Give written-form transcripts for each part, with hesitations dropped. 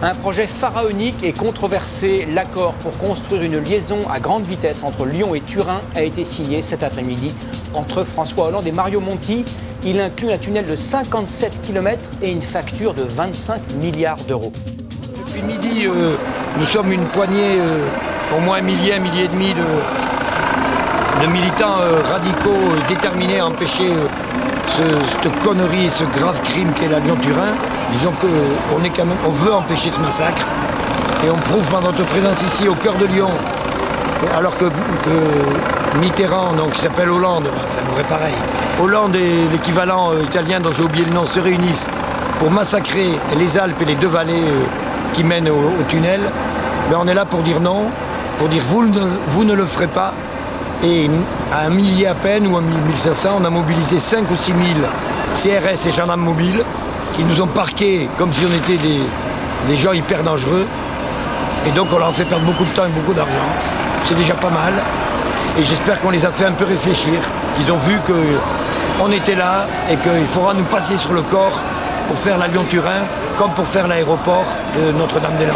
Un projet pharaonique et controversé, l'accord pour construire une liaison à grande vitesse entre Lyon et Turin a été signé cet après-midi entre François Hollande et Mario Monti. Il inclut un tunnel de 57 km et une facture de 25 milliards d'euros. Depuis midi, nous sommes une poignée, au moins un millier et demi de militants radicaux déterminés à empêcher cette connerie, ce grave crime qu'est la Lyon-Turin. Disons qu'on veut empêcher ce massacre et on prouve par notre présence ici au cœur de Lyon, alors que Mitterrand, donc, qui s'appelle Hollande, ben, ça nous est pareil. Hollande et l'équivalent italien dont j'ai oublié le nom se réunissent pour massacrer les Alpes et les deux vallées qui mènent au tunnel. Ben, on est là pour dire non, pour dire vous ne le ferez pas. Et à un millier à peine ou à 1500, on a mobilisé 5 ou 6 000 CRS et gendarmes mobiles qui nous ont parqués comme si on était des gens hyper dangereux. Et donc on leur a fait perdre beaucoup de temps et beaucoup d'argent. C'est déjà pas mal. Et j'espère qu'on les a fait un peu réfléchir, qu'ils ont vu qu'on était là et qu'il faudra nous passer sur le corps pour faire la Lyon-Turin comme pour faire l'aéroport de Notre-Dame-des-Landes.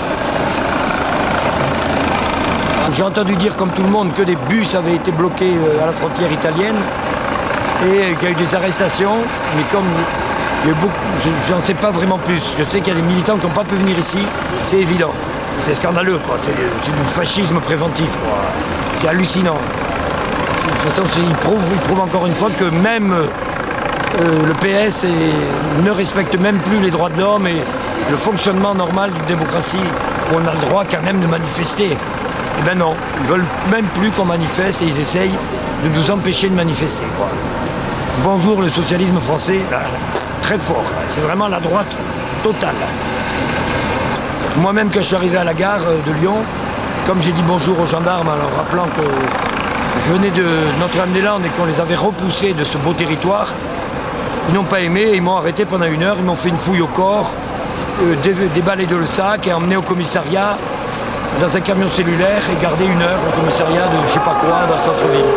J'ai entendu dire, comme tout le monde, que des bus avaient été bloqués à la frontière italienne et qu'il y a eu des arrestations, mais comme il y a eu beaucoup, je n'en sais pas vraiment plus. Je sais qu'il y a des militants qui n'ont pas pu venir ici, c'est évident. C'est scandaleux, quoi. C'est du fascisme préventif, quoi. C'est hallucinant. De toute façon, il prouve encore une fois que même le PS ne respecte même plus les droits de l'homme et le fonctionnement normal d'une démocratie où on a le droit quand même de manifester. Eh bien non, ils veulent même plus qu'on manifeste et ils essayent de nous empêcher de manifester, quoi. Bonjour le socialisme français, là, très fort, c'est vraiment la droite totale. Moi-même, quand je suis arrivé à la gare de Lyon, comme j'ai dit bonjour aux gendarmes en leur rappelant que je venais de Notre-Dame-des-Landes et qu'on les avait repoussés de ce beau territoire, ils n'ont pas aimé, ils m'ont arrêté pendant 1 heure, ils m'ont fait une fouille au corps, déballé de le sac et emmené au commissariat dans un camion cellulaire et gardé 1 heure au commissariat de je sais pas quoi dans le centre-ville.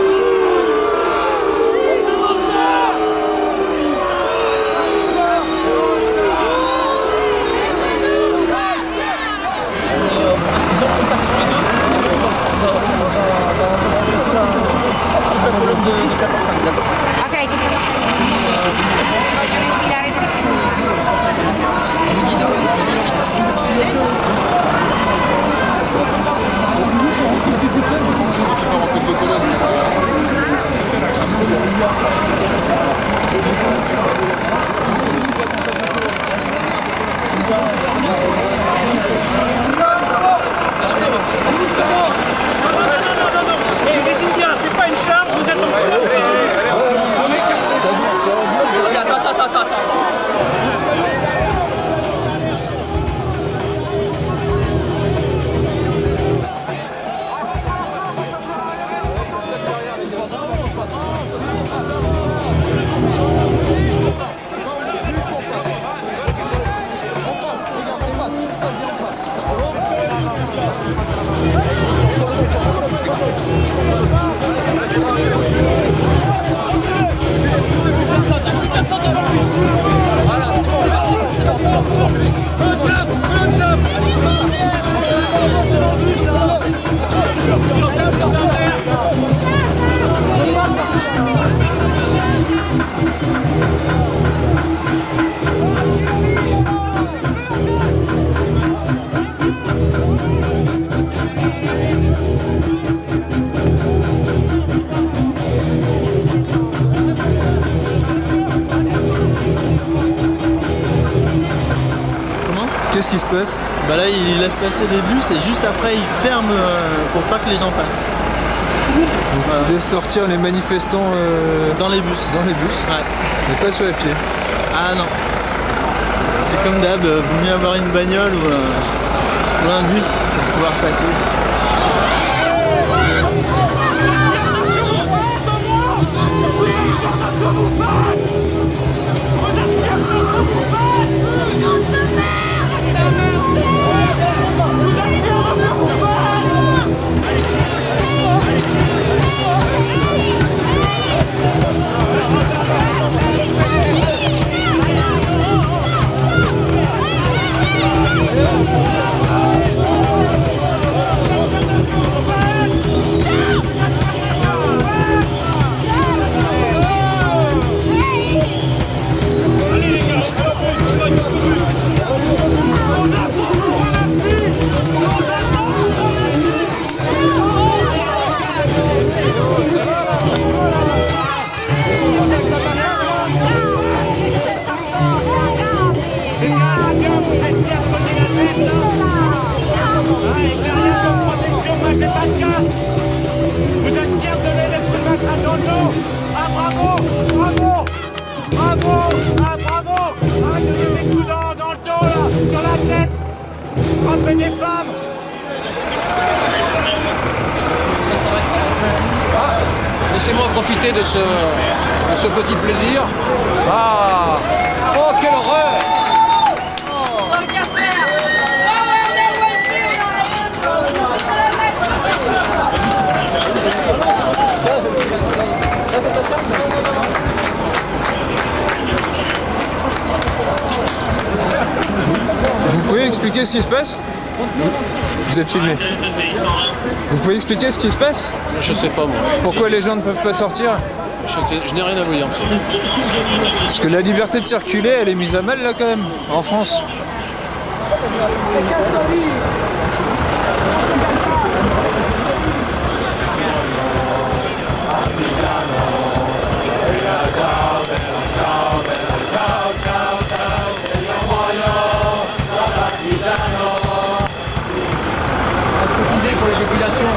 Qu'est-ce qui se passe? Bah là, il laisse passer les bus et juste après, il ferme pour pas que les gens passent. Voilà. Il laisse sortir les manifestants dans les bus. Dans les bus? Ouais. Mais pas sur les pieds? Ah non. C'est comme d'hab, vaut mieux avoir une bagnole ou un bus pour pouvoir passer. laissez-moi profiter de ce petit plaisir. Ah, oh, quelle horreur! Vous pouvez expliquer ce qui se passe? Vous êtes filmé. Vous pouvez expliquer ce qui se passe? Je sais pas, moi. Pourquoi les gens ne peuvent pas sortir? Je n'ai rien à vous dire, monsieur. Parce que la liberté de circuler, elle est mise à mal là quand même, en France. Pour les populations.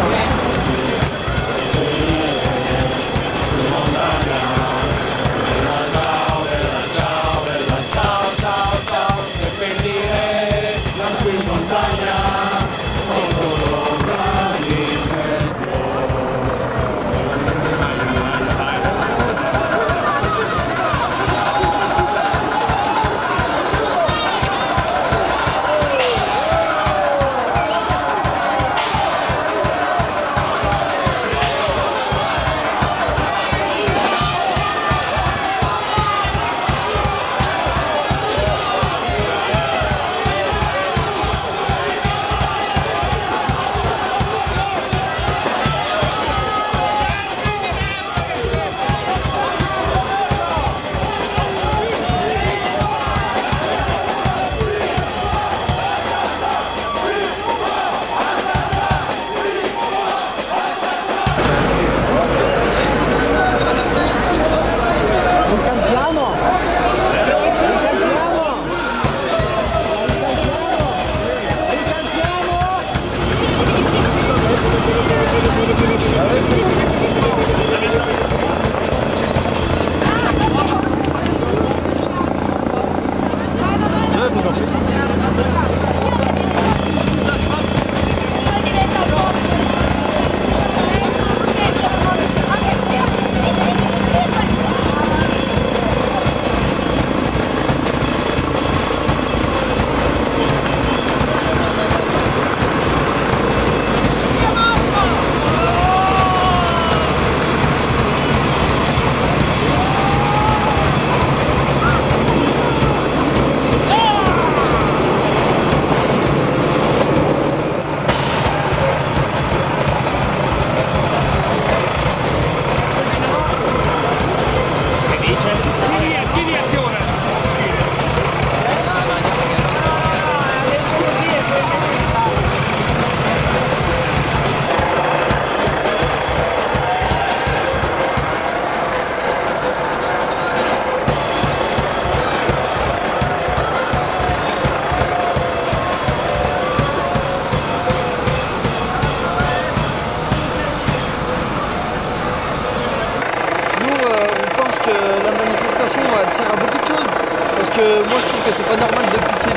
La manifestation elle sert à beaucoup de choses parce que moi je trouve que c'est pas normal de piquer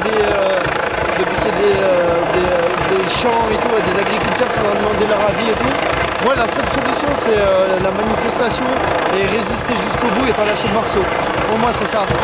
des champs et tout à des agriculteurs sans leur demander leur avis et tout. Moi la seule solution c'est la manifestation et résister jusqu'au bout et pas lâcher le morceau. Pour moi c'est ça.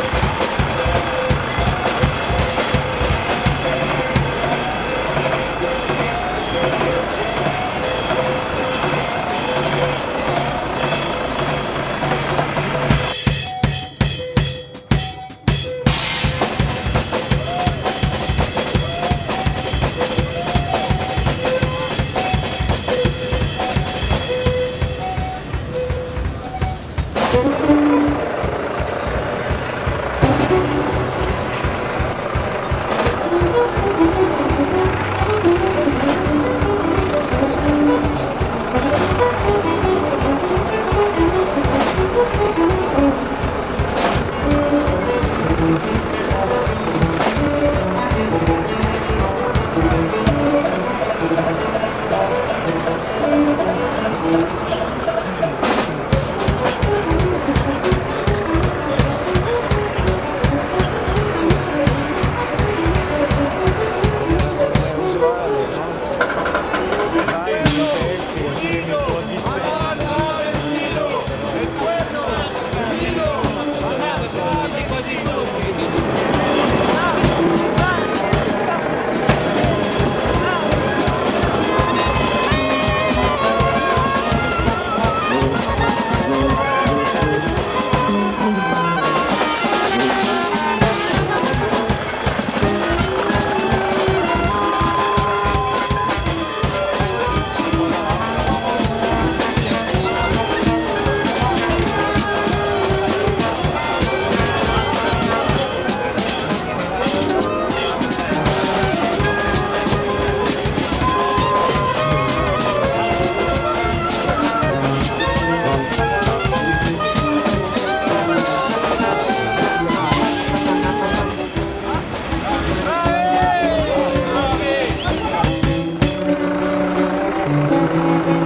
Merci.